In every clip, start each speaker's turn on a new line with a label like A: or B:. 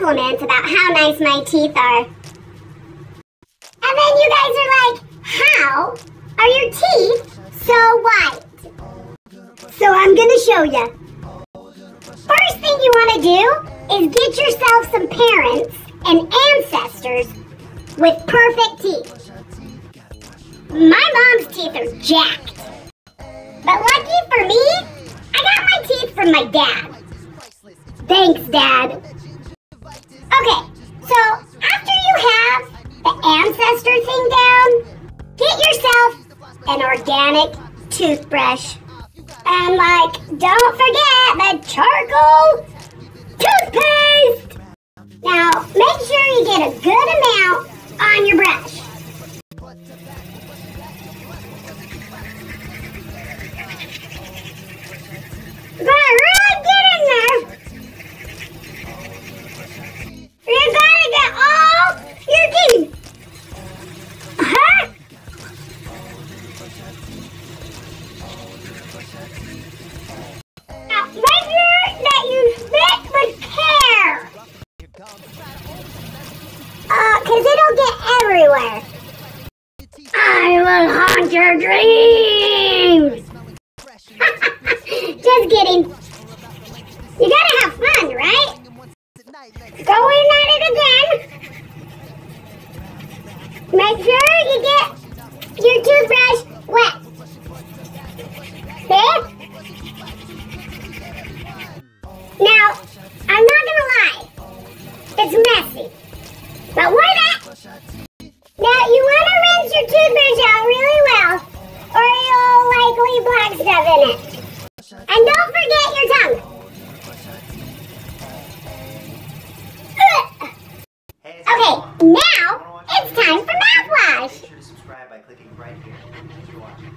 A: compliments about how nice my teeth are. And then you guys are like, how are your teeth so white? So I'm gonna show you. First thing you wanna do is get yourself some parents and ancestors with perfect teeth. My mom's teeth are jacked. But lucky for me, I got my teeth from my dad. Thanks, Dad. Okay, so after you have the ancestor thing down, get yourself an organic toothbrush. And don't forget the charcoal toothpaste. Now, make sure you get a good amount on your brush. Gotta really get in there. You gotta get all your teeth. Now, make sure that you spit with care. Cause it'll get everywhere. I will haunt your dreams. Just kidding. You gotta have fun, right? Go in at it again. Make sure you get your toothbrush wet. See? Now, I'm not gonna lie. It's messy. But why not? Now, you wanna rinse your toothbrush out really well, or you'll leave black stuff in it. And don't forget your tongue. Okay, now it's time for mouthwash.
B: Make sure to subscribe by clicking right here. Thanks for watching.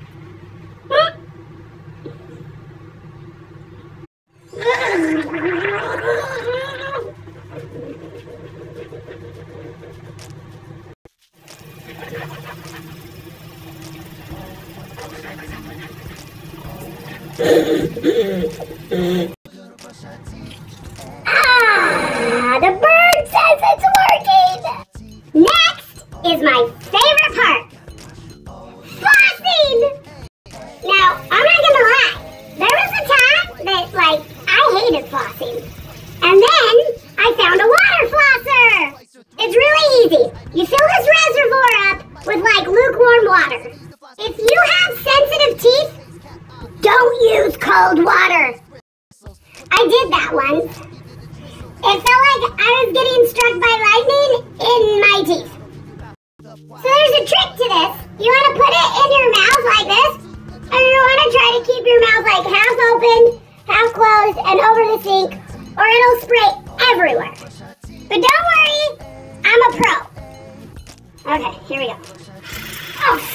A: The bird says it's working! Next is my favorite part. Flossing! Now, I'm not gonna lie. There was a time that, I hated flossing. And then, I found a water flosser! It's really easy. You fill this reservoir up with, lukewarm water. If you have sensitive teeth, don't use cold water. I did that once. It felt like I was getting struck by lightning in my teeth. So there's a trick to this. You want to put it in your mouth like this, and you want to try to keep your mouth half open, half closed, and over the sink, or it'll spray everywhere. But don't worry, I'm a pro. Okay, here we go. Oh.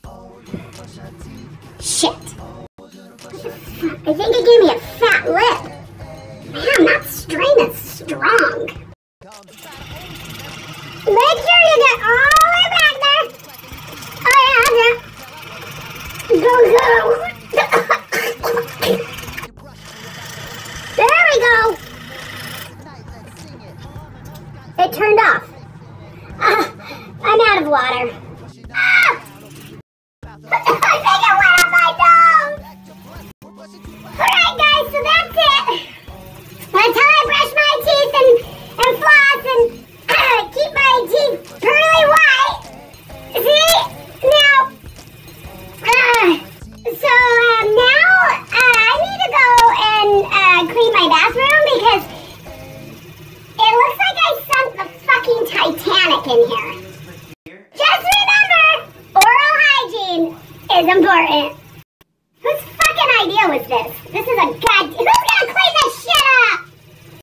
A: Shit. I think it gave me a fat lip. Man, that strain is strong. Make sure you get all the way back there. Oh yeah. Go. There we go. It turned off. I'm out of water. I think it went up my nose. Alright guys, so that's it. Until I brush my teeth and floss and keep my teeth pearly white. See? Now, now I need to go and clean my bathroom because it looks like I sunk the fucking Titanic in here. Just remember, oral hygiene is important. Whose fucking idea was this?